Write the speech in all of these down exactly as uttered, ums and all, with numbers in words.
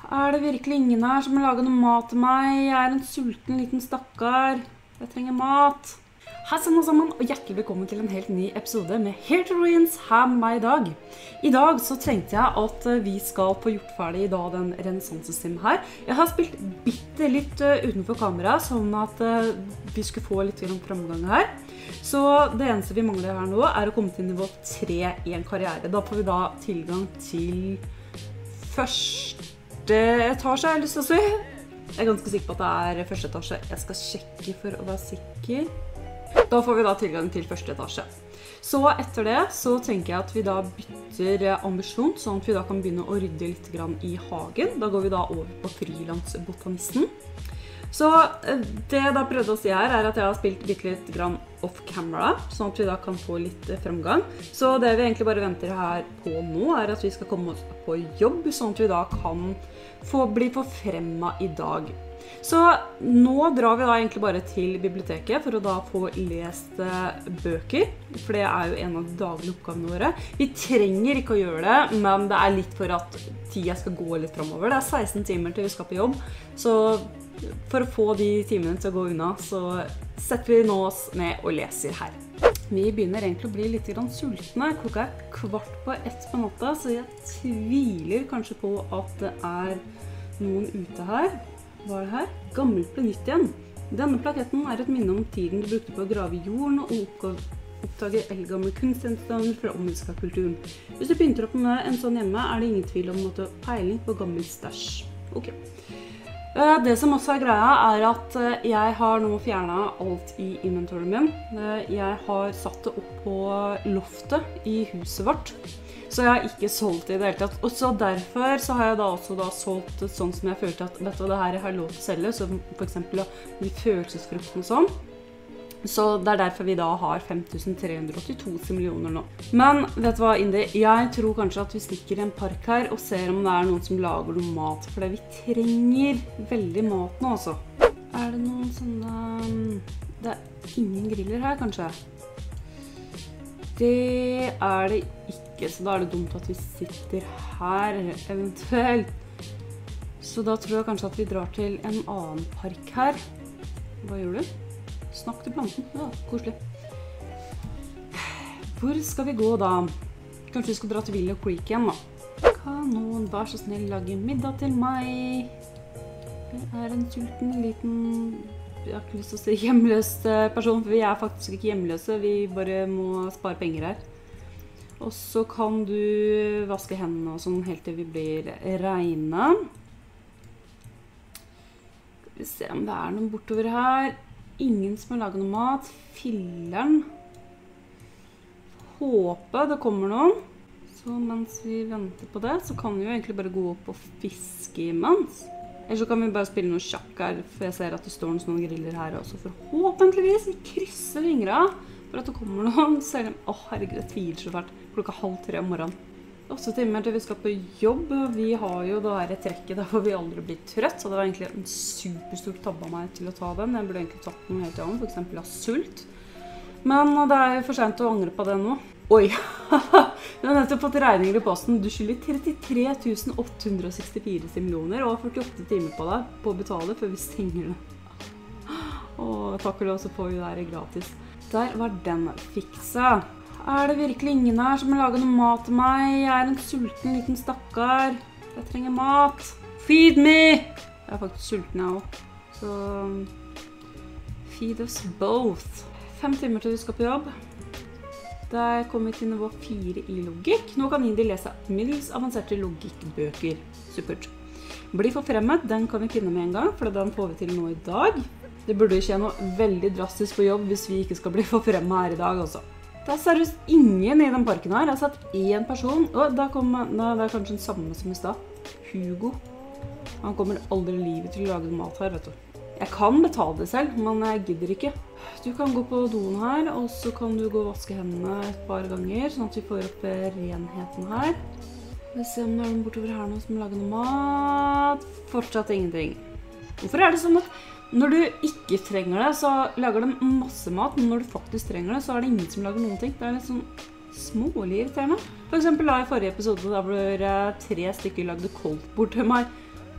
Er det virkelig ingen her som vil lage noe mat til meg? Jeg er en sulten liten stakkar. Jeg trenger mat. Hei sann og sammen, og hjertelig velkommen til en helt ny episode med Heroines her med meg i dag. I dag så tenkte jeg at vi skal få gjort ferdig da den renessansesim her. Jeg har spilt bitte litt utenfor kamera, sånn at vi skulle få litt framgang her. Så det eneste vi mangler her nå er å komme til nivå tre i en karriere. Da får vi da tilgang til første etasje, har jeg lyst til å si. Jeg er ganske sikker på at det er første etasje. Jeg skal sjekke for å være sikker. Da får vi da tilgang til første etasje. Så etter det så tenker jeg at vi da bytter ambisjon, sånn at vi da kan begynne å rydde litt grann i hagen. Da går vi da over på frilansbotanisten. Så det jeg da prøvde å si her er at jeg har spilt litt, litt grann off camera, sånn at vi da kan få litt fremgang. Så det vi egentlig bare venter her på nå er at vi skal komme oss på jobb, sånn at vi da kan få bli forfremmet i dag. Så nå drar vi da egentlig bare til biblioteket for å da få lest bøker, for det er jo en av de daglige oppgavene våre. Vi trenger ikke å gjøre det, men det er litt for at tida skal gå litt fremover. Det er seksten timer til vi skal på jobb, så for å få de timene til å gå unna, så setter vi nå oss ned og leser her. Vi begynner egentlig å bli litt grann sultne. Klokka er kvart på ett på natta, så jeg tviler kanskje på at det er noen ute her. Hva er det her? Gammelt ble nytt igjen. Denne plaketten er et minne om tiden du brukte på å grave i jorden og oppdage eldgamle kunstgjenstander fra omgivelser av kulturen. Hvis du pynter opp med en sånn hjemme, er det ingen tvil om at du har peiling på gammel stæsj. Ok. Det som også er greia er at jeg har nå fjernet alt i inventoren min. Jeg har satt det opp på loftet i huset vårt. Så jeg har ikke solgt det i det hele tatt. Og så derfor så har jeg da også da solgt sånn som jeg følte at vet du, det her jeg har lov til å selge, så for eksempel de følelsesfruktene og sånn. Så det er derfor vi da har fem tusen tre hundre og åttito millioner nå. Men vet du hva, Indi? Jeg tror kanskje at vi stikker i en park her og ser om det er noen som lager noe mat, for vi trenger veldig mat nå også. Er det noen sånne... Det er ingen griller her, kanskje? Det er det ikke, så da er det dumt at vi sitter her, eventuelt. Så da tror jeg kanskje at vi drar til en annen park her. Hva gjør du? Snakk til planten. Ja, koselig. Hvor skal vi gå da? Kanskje vi skal dra til Willow Creek igjen da. Kan noen vær så snill lage middag til meg? Jeg er en sulten liten... Jeg har ikke lyst til å si hjemløs person, for vi er faktisk ikke hjemløse. Vi bare må spare penger her. Og så kan du vaske hendene og sånn helt til vi blir reine. Skal vi se om det er noen bortover her. Ingen som har laget noe mat. Filleren. Håper det kommer noen. Så mens vi venter på det, så kan vi jo egentlig bare gå opp og fiske imens. Eller så kan vi bare spille noe sjakk her, for jeg ser at det står noen sånne griller her også. Forhåpentligvis, vi krysser fingra for at det kommer noen. Selv om, åh herregud, jeg tviler så fælt. Klokka halv tre om morgenen. Åtte timer til vi skal på jobb. Vi har jo det her trekket der hvor vi aldri blir trøtt, så det var egentlig en superstor tabbe av meg til å ta den. Jeg burde egentlig tatt noe helt annet, for eksempel av sult. Men det er jo for sent å angre på det nå. Oi, vi har nettopp fått regninger i posten. Du skylder trettitre tusen åtte hundre og sekstifire millioner og førtiåtte timer på deg på å betale før vi stenger det. Åh, takk og lov så får vi det her gratis. Der var den fikset. Er det virkelig ingen her som vil lage noe mat til meg? Jeg er en sulten liten stakkar. Jeg trenger mat. Feed me! Jeg er faktisk sulten jeg også. Så feed us both. Fem timer til vi skal på jobb. Der kommer vi til nivå fire i logikk. Nå kan Indi lese middels avanserte logikkbøker. Supert. Bli forfremmet, den kan vi finne med en gang, for den får vi til nå i dag. Det burde skje noe veldig drastisk på jobb hvis vi ikke skal bli forfremmet her i dag også. Det er seriøst ingen i den parken her. Jeg har sett én person, og der kommer, nei, det er kanskje den samme som i sted. Hugo. Han kommer aldri i livet til å lage mat her, vet du. Jeg kan betale det selv, men jeg gidder ikke. Du kan gå på doen her, og så kan du gå og vaske hendene et par ganger, sånn at vi får opp renheten her. Vi ser om det er noen bortover her nå som lager noe mat. Fortsatt ingenting. Hvorfor er det sånn at når du ikke trenger det, så lager de masse mat, men når du faktisk trenger det, så er det ingen som lager noen ting. Det er litt sånn smålig irriterende. For eksempel da i forrige episode, da hvor tre stykker lagde koldtbord til meg.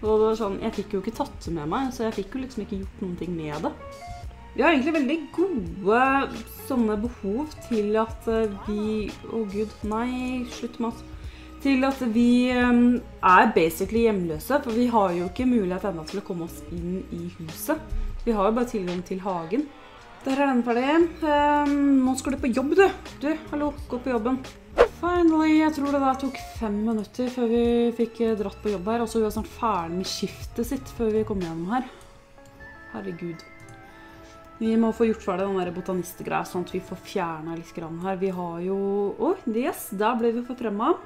Og det var sånn, jeg fikk jo ikke tatt det med meg, så jeg fikk jo liksom ikke gjort noen ting med det. Vi har egentlig veldig gode sånne behov til at vi, å gud, nei, slutt med at, til at vi um, er basically hjemløse, for vi har jo ikke mulighet enda til å komme oss inn i huset. Vi har jo bare tilgang til hagen. Der er den ferdig. Um, nå skal du på jobb, du. Du, hallo, gå på jobben. Finally, jeg tror det da tok fem minutter før vi fikk dratt på jobb her, og så var vi snart ferdig med skiftet sitt før vi kom gjennom her. Herregud. Vi må få gjort ferdig den der botanistgreia, sånn at vi får fjernet litt grann her. Vi har jo... Oi, yes, der ble vi forfremmet.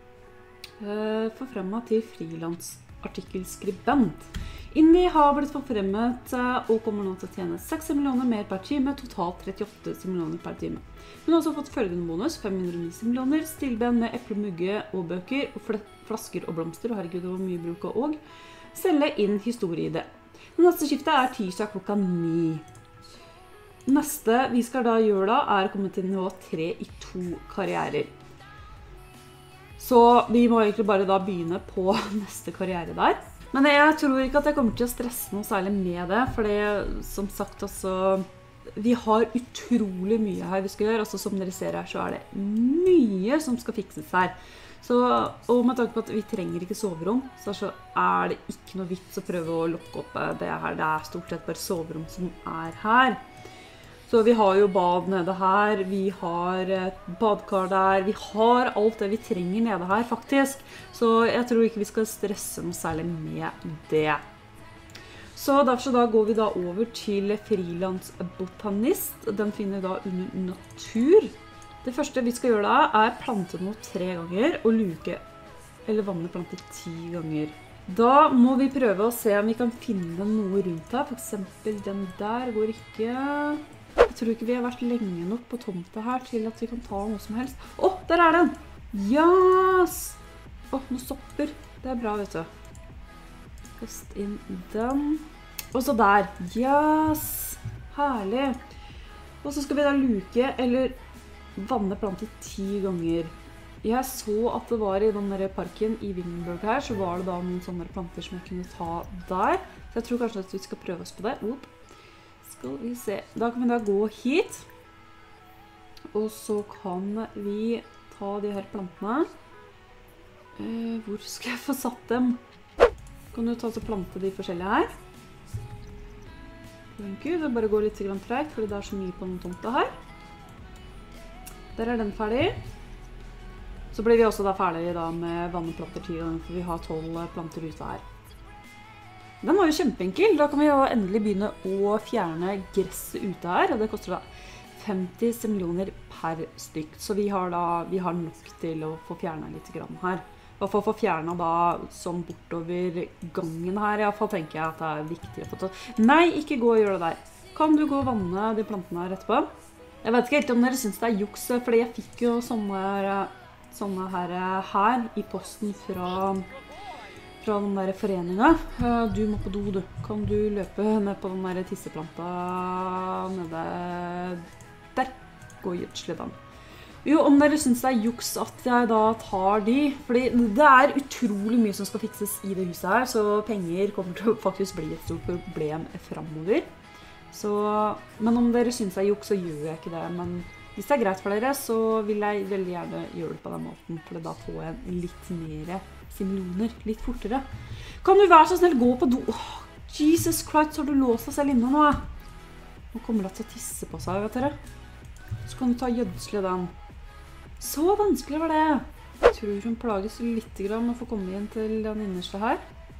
Uh, forfremmet til frilansartikkelskribent. Indi har blitt forfremmet uh, og kommer nå til å tjene seks millioner mer per time, totalt trettiåtte millioner per time. Hun har også fått følgende bonus, fem hundre og ni millioner, stilben med eple, mugge og bøker, og fl flasker og blomster, og herregud, det var mye bruk av og. Selge inn historieide. Det neste skiftet er tirsdag klokka ni. Neste vi skal da gjøre da, er å komme til nivå tre i to karrierer. Så vi må egentlig bare da begynne på neste karriere der. Men jeg tror ikke at jeg kommer til å stresse noe særlig med det, for det, som sagt, altså, vi har utrolig mye her vi skal gjøre. Altså, som dere ser her, så er det mye som skal fikses her. Så, og med tanke på at vi trenger ikke soverom, så er det ikke noe vits å prøve å lukke opp det her. Det er stort sett bare soverom som er her. Så vi har jo bad nede her, vi har et badkar der, vi har alt det vi trenger nede her faktisk. Så jeg tror ikke vi skal stresse noe særlig med det. Så derfor så da går vi da over til frilansbotanist. Den finner vi da under natur. Det første vi skal gjøre da er plante noe tre ganger og luke eller vanne plante ti ganger. Da må vi prøve å se om vi kan finne noe rundt her. For eksempel den der går ikke... Jeg tror ikke vi har vært lenge nok på tomta her til at vi kan ta noe som helst. Å, der er den! Yes! Å, noen sopper. Det er bra, vet du. Kast inn den. Og så der. Yes! Herlig. Og så skal vi da luke, eller vanne plante ti ganger. Jeg så at det var i den der parken i Wingberg her, så var det da noen sånne planter som jeg kunne ta der. Så jeg tror kanskje at vi skal prøve oss på det. Opp. Skal vi se. Da kan vi da gå hit. Og så kan vi ta de her plantene. Eh, hvor skal jeg få satt dem? Kan du ta og plante de forskjellige her? Thank you. Det bare går litt tregt, fordi det er så mye på den tomta her. Der er den ferdig. Så blir vi også da ferdig da med vannplanter ti ganger, for vi har tolv planter ute her. Den var jo kjempeenkel. Da kan vi jo endelig begynne å fjerne gresset ute her, og det koster da femti millioner per stykk. Så vi har da vi har nok til å få fjernet litt grann her. Og for å få fjernet da sånn bortover gangen her, i hvert fall tenker jeg at det er viktig å få ta. Nei, ikke gå og gjøre det der. Kan du gå og vanne de plantene her etterpå? Jeg vet ikke helt om dere synes det er juks, fordi jeg fikk jo sånne, sånne her, her i posten fra... fra den der foreningen. Du må på do, du. Kan du løpe ned på den der tisseplanta nede der? Gå og gjødsle den. Jo, om dere synes det er juks at jeg da tar de, fordi det er utrolig mye som skal fikses i det huset her, så penger kommer til å faktisk bli et stort problem fremover. Så, men om dere synes det er juks, så gjør jeg ikke det. Men hvis det er greit for dere, så vil jeg veldig gjerne gjøre det på den måten, for da får jeg litt mer millioner, litt fortere. Kan du være så snill gå på do? Oh, Jesus Christ, så har du låst deg selv inne nå. Nå kommer det til å tisse på seg, vet dere. Så kan du ta gjødsle den. Så vanskelig var det. Jeg tror hun plages litt grann med å få komme inn til den innerste her.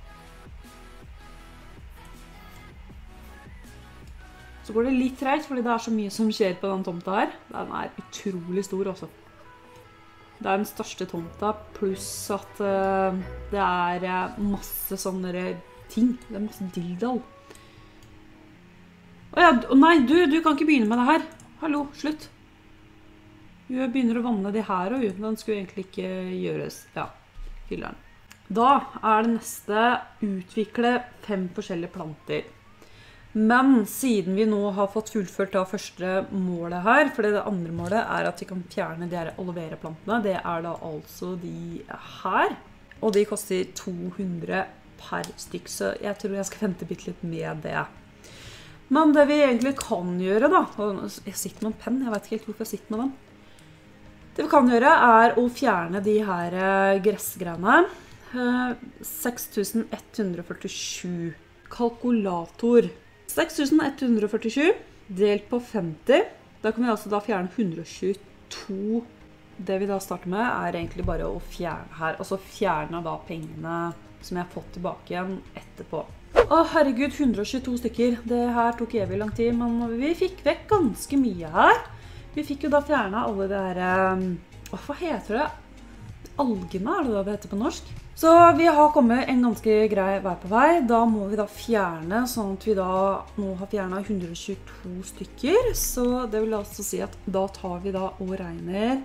Så går det litt tregt, fordi det er så mye som skjer på den tomta her. Den er utrolig stor også. Det er den største tomta, pluss at uh, det er uh, masse sånne ting. Det er masse dilldall. Å ja, nei, du, du kan ikke begynne med det her. Hallo, slutt. Jeg begynner å vanne de her og uten den skulle egentlig ikke gjøres. Ja, fyller den. Da er det neste utvikle fem forskjellige planter. Men siden vi nå har fått fullført da første målet her, for det andre målet er at vi kan fjerne de her aloe vera-plantene, det er da altså de her. Og de koster to hundre per stykk, så jeg tror jeg skal vente bitte litt med det. Men det vi egentlig kan gjøre da, og jeg sitter med en penn, jeg vet ikke helt hvorfor jeg sitter med den. Det vi kan gjøre er å fjerne de her gressgreiene. seks tusen ett hundre førtisju. Kalkulator. seks tusen ett hundre førtisju delt på femti. Da kan vi altså da fjerne hundre og tjueto. Det vi da starter med er egentlig bare å fjerne her. Og så fjerne da pengene som jeg har fått tilbake igjen etterpå. Å herregud, hundre og tjueto stykker. Det her tok evig lang tid, men vi fikk vekk ganske mye her. Vi fikk jo da fjerne alle det her... Hva heter det? Algene er det da det heter på norsk. Så vi har kommet en ganske grei vei på vei. Da må vi da fjerne, sånn at vi da nå har fjernet hundre og tjueto stykker. Så det vil altså si at da tar vi da og regner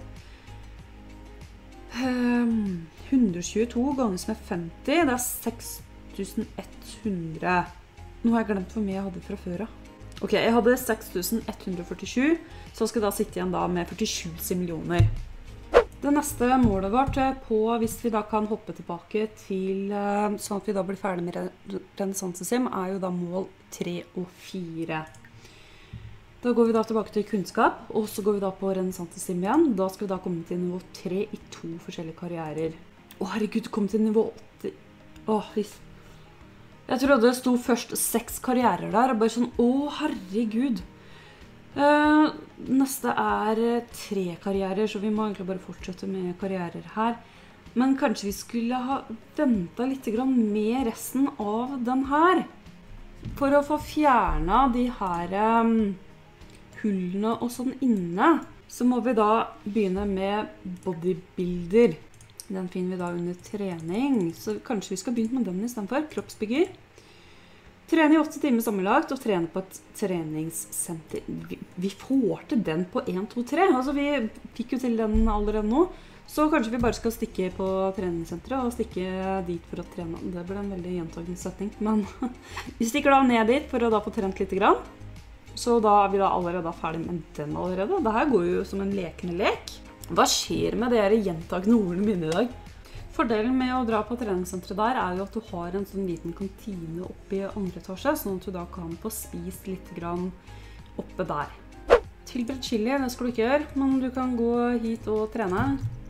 um, hundre og tjueto ganger med femti. Det er seks tusen ett hundre. Nå har jeg glemt hvor mye jeg hadde fra før. Ok, jeg hadde seks tusen ett hundre førtisju, så skal jeg da sitte igjen da med førtisju millioner. Det neste målet vårt på, hvis vi da kan hoppe tilbake til, sånn at vi da blir ferdig med renessansesim, er jo da mål tre og fire. Da går vi da tilbake til kunnskap, og så går vi da på renessansesim igjen. Da skal vi da komme til nivå tre i to forskjellige karrierer. Å herregud, kom til nivå åtte. Åh, visst. Jeg trodde det sto først seks karrierer der, og bare sånn, å herregud. Uh, neste er tre karrierer, så vi må egentlig bare fortsette med karrierer her. Men kanskje vi skulle ha ventet litt grann med resten av den her. For å få fjernet de her um, hullene og sånn inne, så må vi da begynne med bodybuilder. Den finner vi da under trening, så kanskje vi skal begynne med den i stedet for, kroppsbygger. Trene i åtte timer sammenlagt og trene på et treningssenter. Vi, vi får til den på en, to, tre. Altså vi fikk jo til den allerede nå. Så kanskje vi bare skal stikke på treningssenteret og stikke dit for å trene. Det ble en veldig gjentagende setning, men vi stikker da ned dit for å da få trent litt grann. Så da er vi da allerede ferdig med den allerede. Dette går jo som en lekende lek. Hva skjer med dere gjentagende ordene mine i dag? Fordelen med å dra på treningssenteret der er jo at du har en sånn liten kantine oppe i andre etasje, sånn at du da kan få spist litt grann oppe der. Tilberedt chili, det skal du ikke gjøre, men du kan gå hit og trene.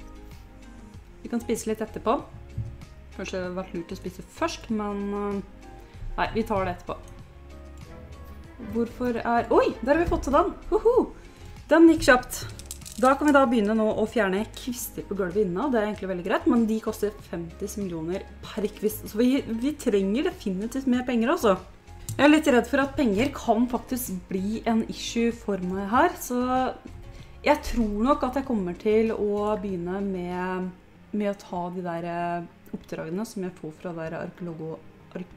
Vi kan spise litt etterpå. Kanskje det har vært lurt å spise først, men nei, vi tar det etterpå. Hvorfor er... Oi, der har vi fått til den! Hoho! Den gikk kjapt. Da kan vi da begynne nå å fjerne kvister på gulvet inne, det er egentlig veldig greit, men de koster femti millioner per kvist, så vi, vi trenger definitivt mer penger altså. Jeg er litt redd for at penger kan faktisk bli en issue for meg her, så jeg tror nok at jeg kommer til å begynne med, med å ta de der oppdragene som jeg får fra der arkeologo, ar,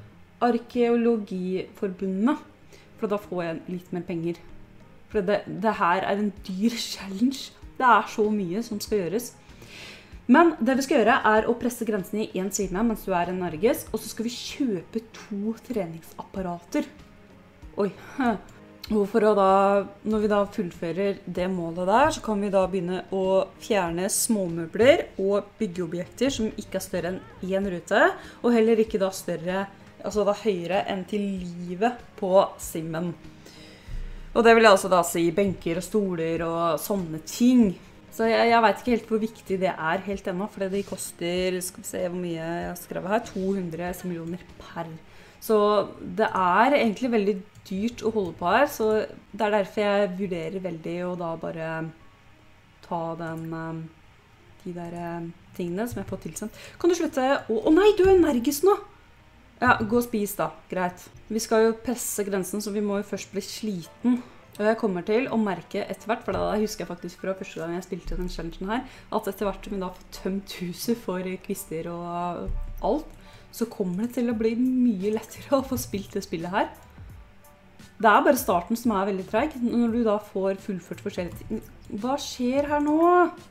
arkeologiforbundene, for da får jeg litt mer penger. For det, det her er en dyr challenge. Det er så mye som skal gjøres. Men det vi skal gjøre er å presse grensene i en side mens du er energisk, og så skal vi kjøpe to treningsapparater. Oi. Og for å da, når vi da fullfører det målet der, så kan vi da begynne å fjerne småmøbler og byggeobjekter som ikke er større enn en rute, og heller ikke da større, altså da høyere enn til livet på simmen. Og det vil jeg altså da si benker og stoler og sånne ting. Så jeg, jeg vet ikke helt hvor viktig det er helt ennå, for de koster, skal vi se hvor mye jeg har skrevet her, to hundre millioner per. Så det er egentlig veldig dyrt å holde på her, så det er derfor jeg vurderer veldig å da bare ta den, de der tingene som jeg får tilsendt. Kan du slutte å... Å nei, du er energisk nå! Ja, gå og spis da, greit. Vi skal jo presse grensen, så vi må jo først bli sliten. Og jeg kommer til å merke etter hvert, for da husker jeg faktisk fra første gang jeg spilte den challengen her, at etter hvert som vi da får tømt huset for kvister og alt, så kommer det til å bli mye lettere å få spilt det spillet her. Det er bare starten som er veldig treg, når du da får fullført forskjellige ting. Hva skjer her nå?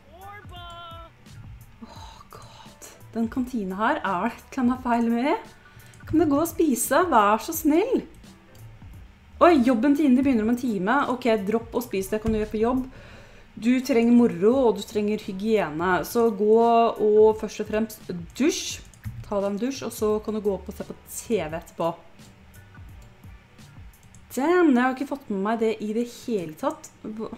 Åh, god. Den kantine her, er det et eller annet feil med? Kan du gå og spise? Vær så snill. Oi, jobben til Indi begynner om en time. Ok, dropp og spis, det kan du gjøre på jobb. Du trenger moro, og du trenger hygiene. Så gå og først og fremst dusj. ta deg en dusj, og så kan du gå opp og se på T V etterpå. Damn, jeg har ikke fått med meg det i det hele tatt.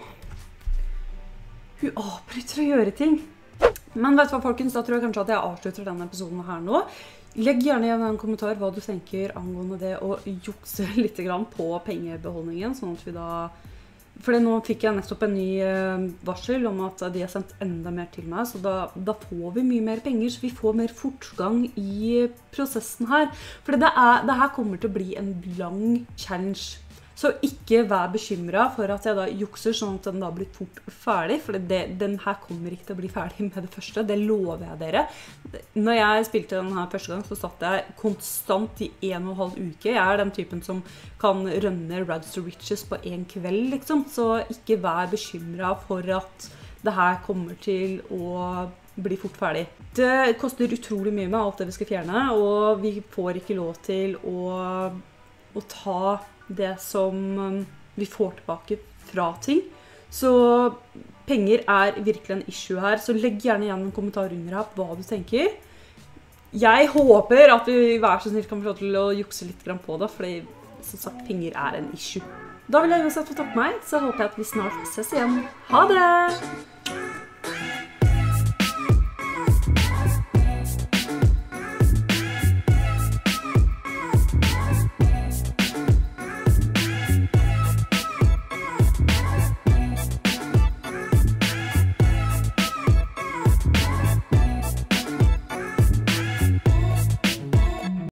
Hun avbryter å gjøre ting. Men vet du hva, folkens, da tror jeg kanskje at jeg avslutter denne episoden her nå. Legg gjerne igjen en kommentar hva du tenker angående det å jukse litt grann på pengebeholdningen, sånn at vi da... For nå fikk jeg nettopp en ny varsel om at de har sendt enda mer til meg, så da, da får vi mye mer penger, så vi får mer fortgang i prosessen her. For det, er, det her kommer til å bli en lang challenge. Så ikke vær bekymret for at jeg da jukser sånn at den da blir fort ferdig, for det, den her kommer ikke til å bli ferdig med det første, det lover jeg dere. Når jeg spilte den her første gang, så satt jeg konstant i en og en halv uke. Jeg er den typen som kan rønne Rags to Riches på en kveld, liksom. Så ikke vær bekymret for at det her kommer til å bli fort ferdig. Det koster utrolig mye med alt det vi skal fjerne, og vi får ikke lov til å, å ta det som vi får tilbake fra ting. Så penger er virkelig en issue her, så legg gjerne igjen en kommentar under her på hva du tenker. Jeg håper at vi hver så snill kan få til å jukse litt grann på det, fordi som sagt, penger er en issue. Da vil jeg uansett få takke meg, så håper jeg at vi snart ses igjen. Ha det!